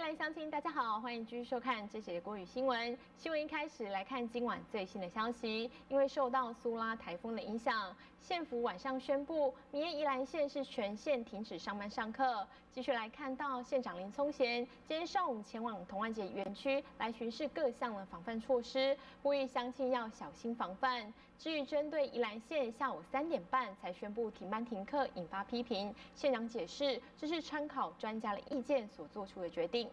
兰乡亲，大家好，欢迎继续收看这节国语新闻。新闻一开始来看今晚最新的消息，因为受到苏拉台风的影响，县府晚上宣布，明天宜兰县是全县停止上班上课。继续来看到县长林聪贤今天上午前往同安街园区来巡视各项的防范措施，呼吁乡亲要小心防范。至于针对宜兰县下午3点半才宣布停班停课，引发批评，县长解释这是参考专家的意见所做出的决定。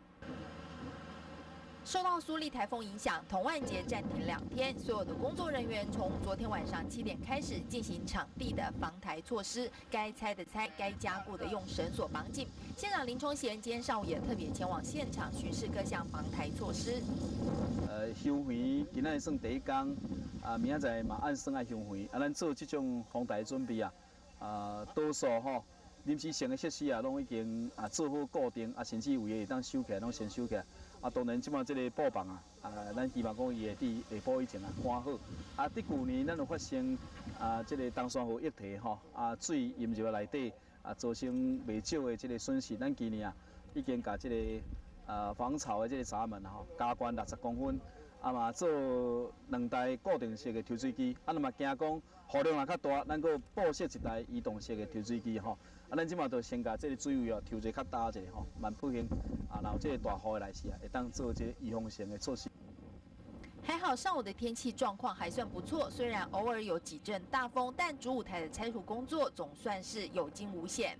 受到苏力台风影响，同万节暂停2天，所有的工作人员从昨天晚上7点开始进行场地的防台措施，该拆的拆，该加固的用绳索绑紧。县长林聪贤今天上午也特别前往现场巡视各项防台措施。 休园今仔算第一天，明仔载嘛按算爱休园，咱做这种防台准备多数吼。临时性的设施拢已经做好固定，甚至有诶会当收起来，拢先收起来。当然即马即个布网咱希望讲伊会伫下晡以前关好。伫去年咱有发生即个东山河溢堤吼，水淹入内底造成袂少的即个损失。咱今年已经甲即个防潮的即个闸门加悬60公分。嘛做2台固定式的抽水机，那么惊讲雨量若较大，咱搁布设1台移动式的抽水机吼。咱即马就先甲这个水位抽一较大一下吼，万不幸然后这个大雨的来时会当做这个预防性的措施。 还好上午的天气状况还算不错，虽然偶尔有几阵大风，但主舞台的拆除工作总算是有惊无险。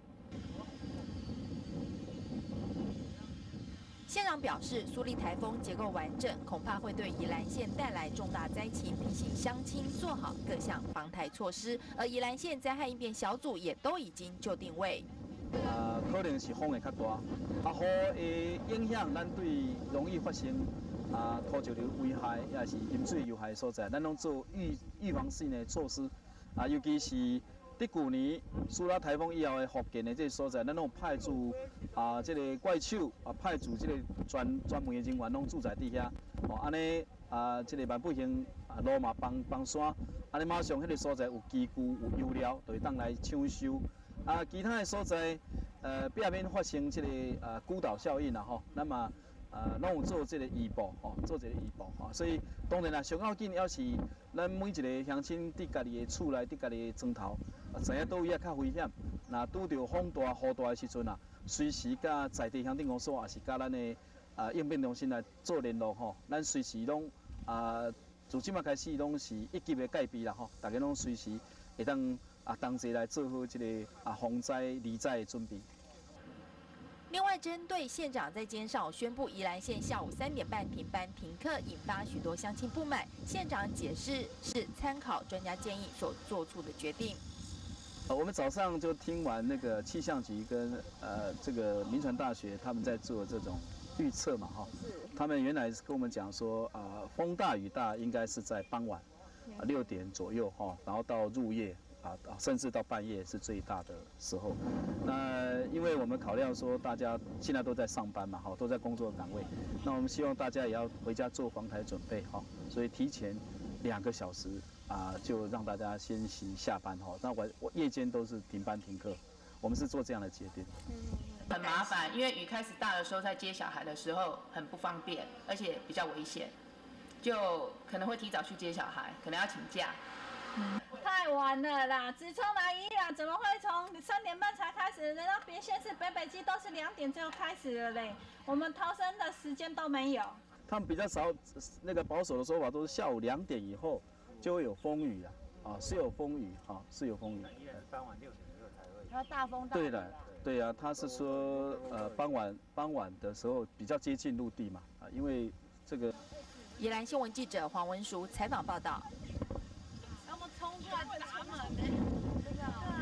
县长表示，苏力台风结构完整，恐怕会对宜兰县带来重大灾情，提醒乡亲做好各项防台措施。而宜兰县灾害应变小组也都已经就定位。 可能是风会较大，雨的影响，咱对容易发生土石流危害，也是淹水有害所在，咱拢做预防性的措施尤其是。去年苏拉台风以后的附近的这个所在，咱拢派驻这个怪手派驻这个专门的人员拢住在底下，安尼这个万不幸路嘛崩山，安尼马上迄个所在有机具有油料，就会当来抢修。其他的所在避免发生这个孤岛效应那么拢有做这个预报做这个预报所以当然上要紧要是咱每一个乡亲伫家己的厝内，伫家己的庄头。知影倒位较危险，若拄到风大雨大的时阵随时甲在地乡镇公所，也是甲咱的应变中心来做联络咱随时拢自即马开始拢是一级的戒备啦大家拢随时会当同齐来做好这个防灾离灾的准备。 另外，针对县长在今天上午宣布宜兰县下午3点半停班停课，引发许多乡亲不满。县长解释是参考专家建议所做出的决定。 我们早上就听完那个气象局跟这个民传大学他们在做这种预测嘛他们原来是跟我们讲说风大雨大应该是在傍晚6点左右然后到入夜甚至到半夜是最大的时候。那因为我们考量说大家现在都在上班嘛都在工作岗位，那我们希望大家也要回家做防台准备所以提前2个小时就让大家先行下班那我夜间都是停班停课，我们是做这样的决定。 很麻烦，因为雨开始大的时候，在接小孩的时候很不方便，而且比较危险，就可能会提早去接小孩，可能要请假。 太晚了啦！只冲来宜兰，怎么会从3点半才开始？人家别县市北基都是2点就开始了嘞，我们逃生的时间都没有。 他们比较少，那个保守的说法都是下午2点以后就会有风雨是有风雨是有风雨。 傍晚6点左右才会。 它大风大雨。 对的，对他是说傍晚的时候比较接近陆地嘛因为这个。 宜兰新闻记者黄文淑采访报道。 要么冲出来砸门呢？